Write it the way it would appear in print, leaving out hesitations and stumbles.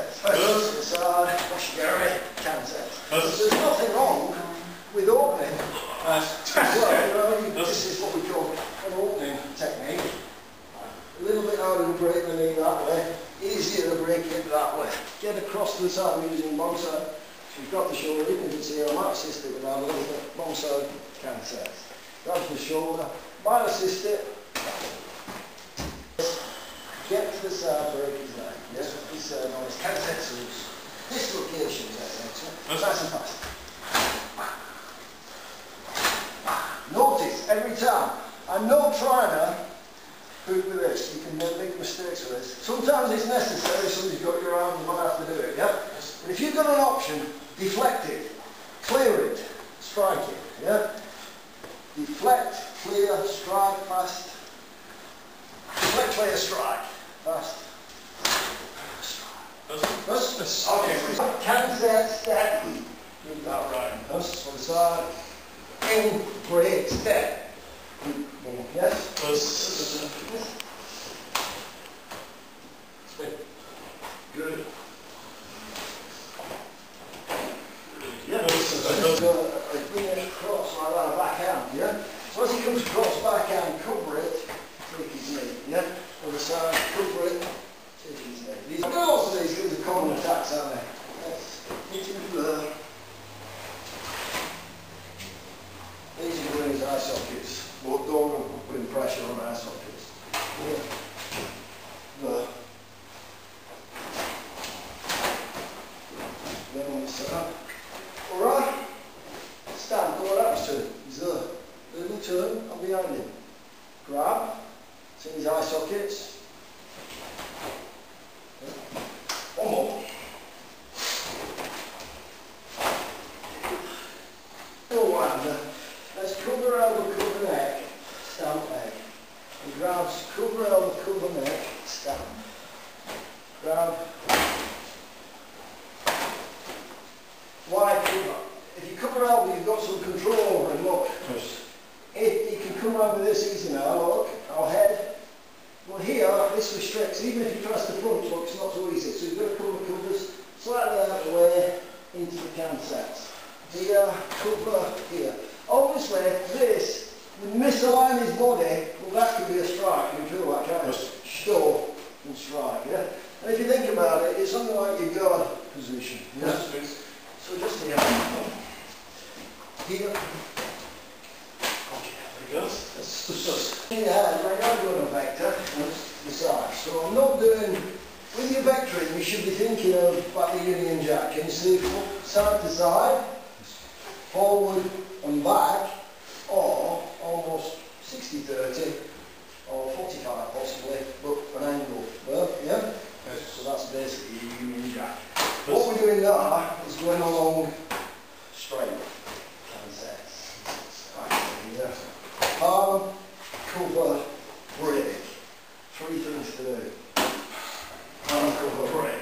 First to the side, Geri Waza. There's nothing wrong with opening. This is what we call an opening technique. A little bit harder to break the knee that way, easier to break it that way. Get across to the side using one side. So you've got the shoulder, you can see I might assist it with that a little bit. One side, Kansetsu. Grab the shoulder, might assist it. Get to the side, break his leg. Yes, this is known as Kansetsu's dislocation technique. Nice and fast. Notice every time, I'm no trainer with this, you can make big mistakes with this. Sometimes it's necessary, somebody's got your arm, you might have to do it, yeah? But if you've got an option, deflect it, clear it, strike it, yeah? Deflect, clear, strike, fast. Deflect, clear, strike, fast. Okay, Kansetsu step. Get that right. First, on the side. In, break, step. Yes? Good. Yeah. Bring it across like that, backhand, yeah? So as he comes across backhand, cover it, take his knee, yeah? On the side, cover it, take his knee. These most of these things are common attacks, aren't they? Yes. These are doing his eye sockets, but don't put pressure on eye sockets. Yeah. Then on the side. Alright? Stand, what happens to him? He's there. Little turn, I'm behind him. Grab, see his eye sockets. One more. Let's cover elbow, cover neck, stamp leg. And grabs, cover elbow, cover neck, stamp. Grab. Wide cover. If you cover elbow, you've got some control over him, look. If you can come over this easy now, look, our head. Well here, this restricts, even if you press the front, look, it's not so easy. So you've got to cover the covers slightly out of the way into the Kansetsu. Here, cover here. Obviously, this would misalign his body, well that could be a strike, you feel that kind of store and strike, yeah? And if you think about it, it's something like your guard position, yeah? Yes. So just here. Here. Okay, there he goes. That's just in your hand, right now I'm doing a vector, the side. So I'm not doing, with your vectoring, you should be thinking of like the Union Jack. Can you see side to side? Forward and back, or almost 60-30, or 45 possibly, but an angle. Well, yeah? Yes. So that's basically your Union Jack. What we're doing now is going along straight. Yeah. Arm, cover, break. 3 things to do. Arm, cover, break.